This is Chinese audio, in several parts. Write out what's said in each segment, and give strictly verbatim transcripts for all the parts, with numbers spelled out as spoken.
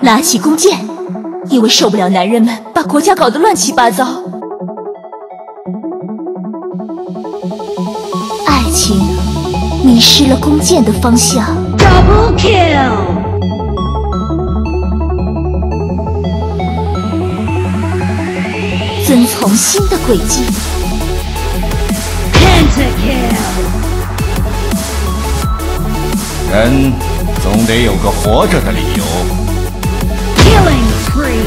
拿起弓箭，因为受不了男人们把国家搞得乱七八糟。爱情迷失了弓箭的方向。 Double kill！ 遵从新的轨迹。 Pentakill！ 人总得有个活着的理由。 Killing spree！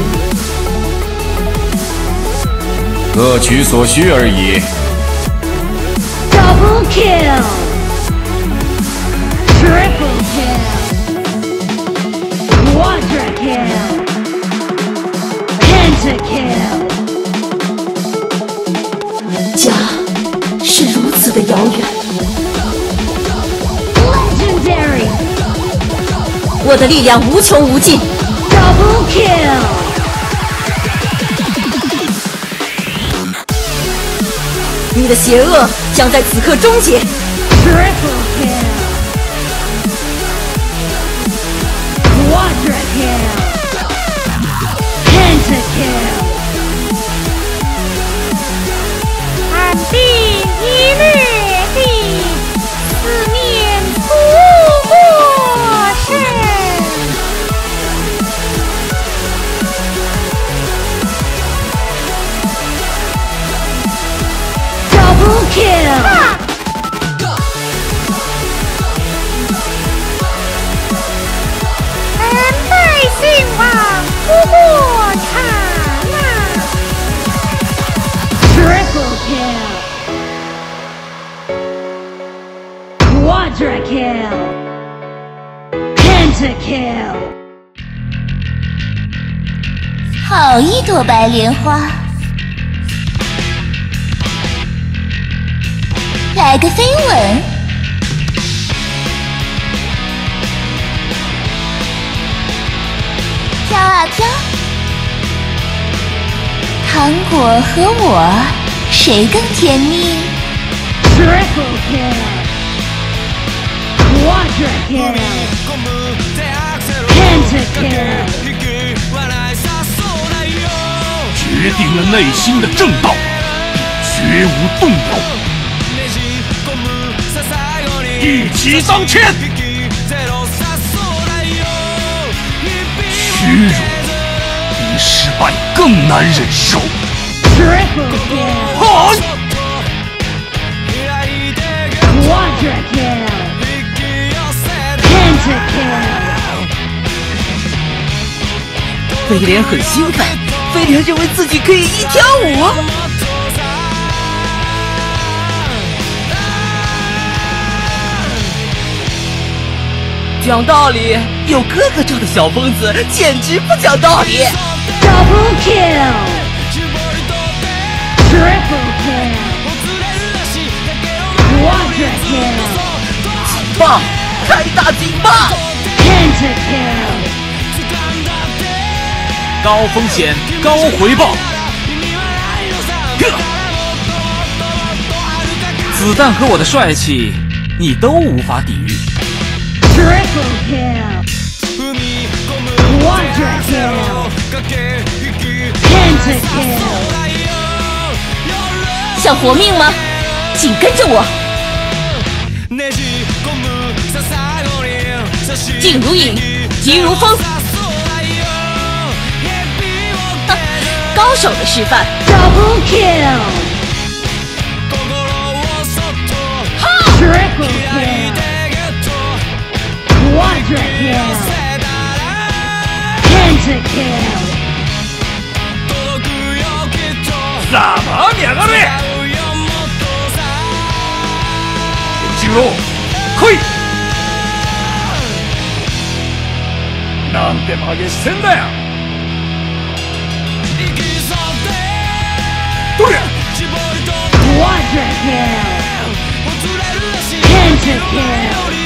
各取所需而已。 Double kill！ Triple kill！ Quadra kill！ Pentakill！ 家是如此的遥远。 Legendary！ 我的力量无穷无尽。 Double kill！ 你的邪恶将在此刻终结。 Triple kill！ Quadra kill！ Pentakill！ 俺必以律地，四面出过身。 Double kill！ 俺百姓王不过刹那。 Triple kill! Quadra kill! Pentakill! 好一朵白莲花，来个飞吻。飘啊飘，糖果和我谁更甜蜜？ Triple kill! Quadra kill! Pentakill! 决定了内心的正道，绝无动摇。一骑当千，屈辱比失败更难忍受。 Triple kill! 嗨！ Quadra kill! Pentakill! 飞莲很兴奋，飞莲认为自己可以一挑五。讲道理，有哥哥罩的小疯子简直不讲道理。 Double kill! Triple kill! Quadra kill! 警报！开大警报！ Pentakill! 高风险高回报，子弹和我的帅气，你都无法抵御。 Triple kill! Quadra kill! Pentakill! 想活命吗？紧跟着我。静如影，急如风。高手的示范。 Double kill! Triple kill! Quadra kill! Pentakill! 怎么两个人？进入，来！なんて曲げしてんだよ！どれ？ Quadra kill! Pentakill!